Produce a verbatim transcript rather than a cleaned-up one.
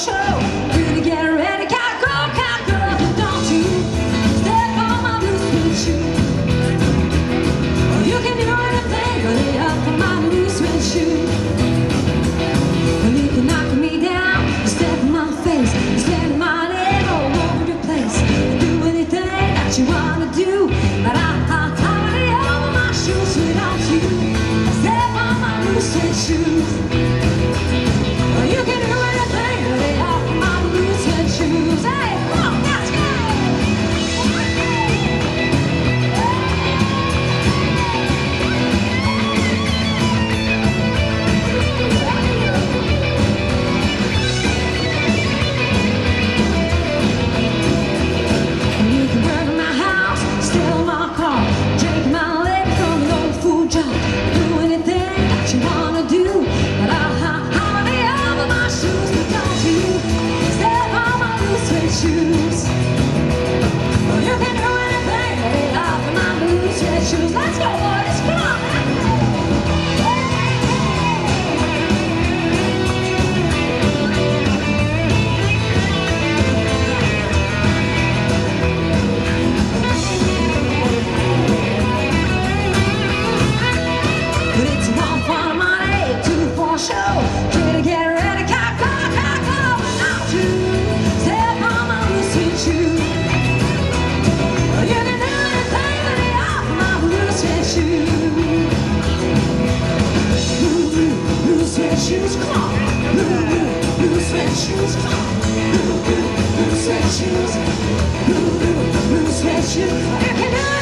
show. Gonna get ready, cat girl, cat girl, don't you step on my blue suede shoe. You can do anything but lay up on my blue suede shoe. You can knock me down, step in my face, slam my leg all over the place. Do anything that you wanna do, but I, I, I lay over my shoes without you. Step on my blue suede shoes. You can do anything but lay off my blue suede shoes. Hey, come on, let's go! You can work in my house, steal my car, take my leg from an old food job. Do anything that you wanna do, but I, I, I lay over my shoes, but don't you step on my blue suede shoes. You can do anything but lay off my blue suede shoes. Let's go, boys, come on! But it's one for money, two for show. Gonna get ready, cat, cat, cat, cat, not to step on my blue suede shoe. You can do anything but lay off my blue suede shoe. Blue, blue, blue suede shoes, come on. Blue, blue, blue suede shoes, come on. Blue, blue, blue suede shoes. Blue, blue, blue suede shoes. You can do